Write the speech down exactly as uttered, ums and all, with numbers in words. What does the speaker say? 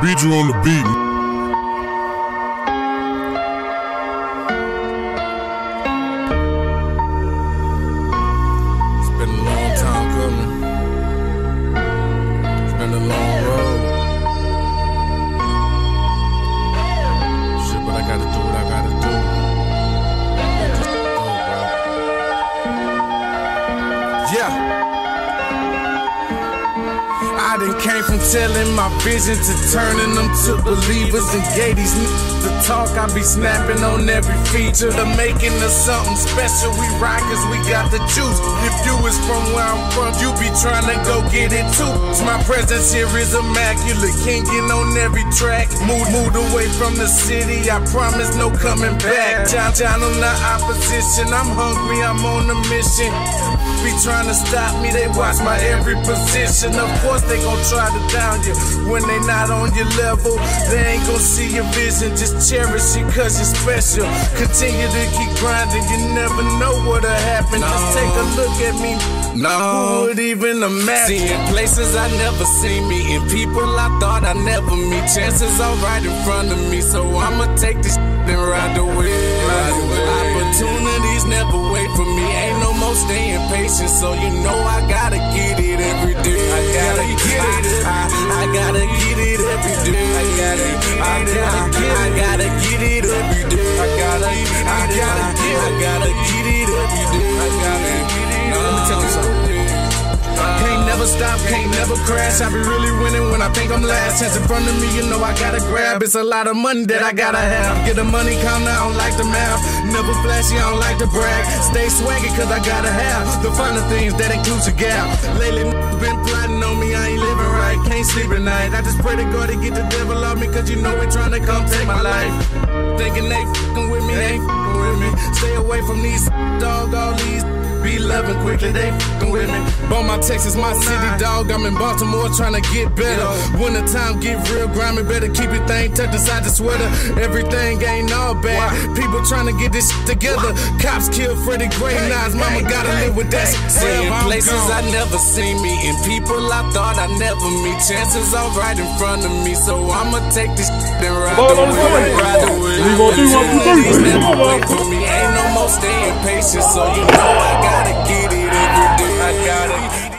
Beat you on the beat. It's been a long time coming. It's been a long road. Shit, but I gotta do what I gotta do. Let this go, bro. Yeah. I done came from telling my vision to turning them to believers, and gave these niggas to talk. I be snapping on every feature, the making of something special. We rockers, we got the juice. If you is from where I'm from, you be trying to go get it too. My presence here is immaculate, kingin' on every track. Moved, moved away from the city, I promise no coming back. John, John on the opposition, I'm hungry, I'm on a mission. Be trying to stop me, they watch my every position. Of course they gon' try to down you when they not on your level. They ain't gon' see your vision, just cherish it cause you're special. Continue to keep grinding, you never know what'll happen. No. Just take a look at me, no. Who would even imagine? Seeing places I never seen, meeting people I thought I never meet. Chances are right in front of me, so I'ma take this and ride away. Ride away. Opportunities never wait for me, ain't no more staying patient, so you know I gotta get it every day. I gotta get it. I, I, I gotta get it every day. I gotta get it. I gotta get it. I gotta get it every day. I gotta. I gotta get it. I gotta get it every day. I gotta get it. Now let me tell you something. Can't never stop, can't never crash. I be really winning when I think I'm last. Chance in front of me, you know I gotta grab. It's a lot of money that I gotta have. Get the money count, I don't like the math. Never flashy, I don't like to brag. Stay swaggy cause I gotta have the finer things that includes a gap. Lately been plotting on me, I ain't living right. Can't sleep at night, I just pray to God to get the devil off me, cause you know we tryna come take my life. Thinking they fucking with me, they ain't fucking with me. Stay away from these dog, all these be loving quickly, they fucking with me. Beaumont, Texas, my city, dog. I'm in Baltimore trying to get better. When the time get real grimy, better keep your thing tucked inside the sweater. Everything ain't all bad. People trying to get this shit together. Cops killed Freddie Gray, Nas mama gotta live with that shit. Seeing places I never seen, meeting people I thought I never meet. Chances are right in front of me, so I'ma take this shit and ride away. Ride away. Opportunities never wait for me, ain't no more staying patient, so you know I got. Gotta get it every day. I gotta.